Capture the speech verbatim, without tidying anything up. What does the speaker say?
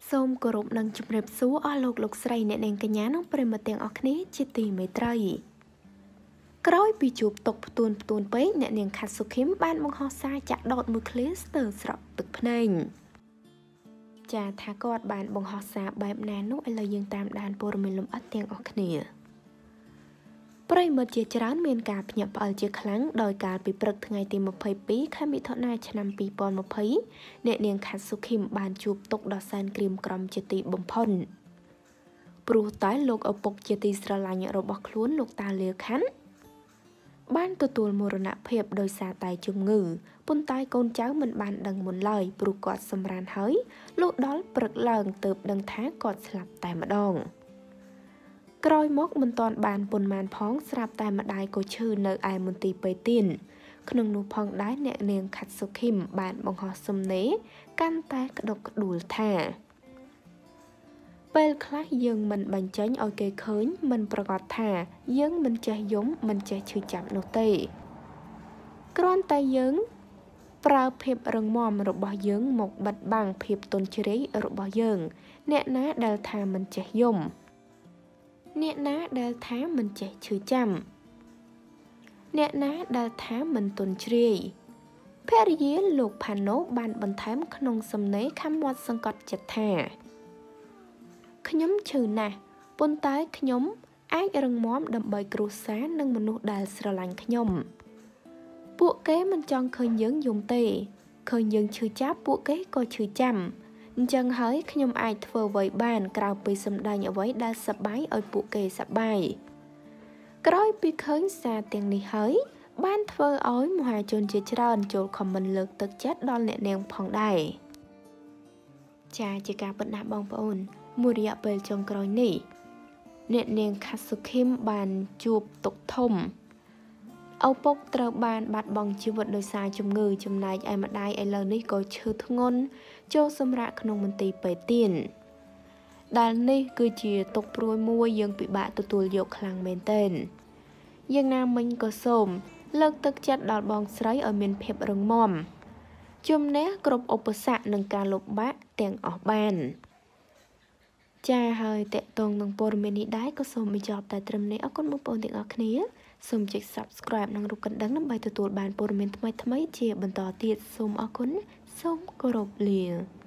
សូមគោរពនឹងជម្រាបសួរអស់លោកលោកស្រីអ្នកនាងកញ្ញានិងប្រិយមិត្តទាំងអស់គ្នាជាទីមេត្រីក្រោយពីជួបតុកផ្ទួនផ្ទួនពេកអ្នកនាងខាត់សុខឹមបានបង្ហោះសារចាក់ដោតមួយឃ្លាស្ទើរស្រក់ទឹកភ្នែកចាថាគាត់បានបង្ហោះសារបែបណានោះឥឡូវយើងតាមដានព័ត៌មានលម្អិតទាំងអស់គ្នាប្រិយមិត្តជាច្រើនមានការភ្ញាក់ផ្អើលជាខ្លាំងដោយកាលពីព្រឹកថ្ងៃទីម្ភៃពីរខែមិថុនាឆ្នាំពីរពាន់ម្ភៃអ្នកនាងខាត់សុខឹមបានជួបតុកដ៏សែនក្រៀមក្រំជាទីបំផុតព្រោះតែលោកឪពុកជាទីស្រឡាញ់របស់ខ្លួនលោកតាលាខាន់បានទទួលមរណភាពដោយសារតែជំងឺប៉ុន្តែកូនចៅមិនបានដឹងមុនឡើយព្រោះគាត់សម្រានហើយលោកដល់ព្រឹកឡើងទើបដឹងថាគាត់ស្លាប់តែម្ដងក្រោយមកមិនទាន់បានប៉ុន្មានផងស្រាប់តែម្ដាយក៏ឈឺនៅឯមន្ទីរពេទ្យទៀនក្នុងនោះផងដែរអ្នកនាងខាត់សុខឹមបានបង្ហោះសំណេរកាន់តែក្តុកក្តួលថាពេលខ្លះយើងមិនបញ្ចេញឲ្យគេឃើញមិនប្រកាសថាយើងមិនចេះយំមិនចេះឈឺចាប់នោះទេគ្រាន់តែយើងប្រើភាពរឹងមាំរបស់យើងមកបិទបាំងភាពទន់ជ្រាយរបស់យើងអ្នកណាដែលថាមិនចេះយំអ្នកណាដែលថាមិនចេះឈឺចាំអ្នកណាដែលថាមិនទន់ជ្រាយភរិយាលោកផាណូបានបន្ថែមក្នុងសំណេរខំមាត់សង្កត់ចិត្តថាខ្ញុំឈឺណាស់ប៉ុន្តែខ្ញុំអាចរឹងមាំដើម្បីគ្រួសារនិងមនុស្សដែលស្រឡាញ់ខ្ញុំពួកគេមិនចង់ឃើញយើងយំទេឃើញយើងឈឺចាប់ពួកគេក៏ឈឺចាំអញ្ចឹងហើយខ្ញុំអាចធ្វើអ្វីបានក្រៅពីសម្ដែងអ្វីដែលសប្បាយឲ្យពួកគេសប្បាយក្រោយពីឃើញសារទាំងនេះហើយបានធ្វើឲ្យមហាជនជាច្រើនចូលខមមិនលើកទឹកចិត្តដល់អ្នកនាងផងដែរចាជាការបណ្ដាបងប្អូនមួយរយៈពេលចុងក្រោយនេះអ្នកនាងខាត់សុខឹមបានជួបទុក្ខធំឪពុកត្រូវបានបាត់បង់ជីវិតដោយសារជំងឺចំណែកឯម្ដាយឥឡូវនេះក៏ឈឺធ្ងន់ចូលសម្រាកក្នុងមន្ទីរពេទ្យទៀនដែលនេះគឺជាទុក្ខព្រួយមួយយើងពិបាកទទួលយកខ្លាំងមែនទែនយ៉ាងណាមិញក៏សូមលើកទឹកចិត្តដល់បងស្រីឲ្យមានភាពរឹងមាំជំនះគ្រប់ឧបសគ្គនិងការលំបាកទាំងអស់បានចាហើយតេតងនឹងព័ត៌មាននេះដែរក៏សូមបញ្ចប់តែត្រឹមនេះអរគុណបងប្អូនទាំងអស់គ្នាសូមចុច Subscribe និងរូបកណ្ដឹងដើម្បីទទួលបានព័ត៌មានថ្មីៗជាបន្តទៀតសូមអរគុណសូមគោរពលា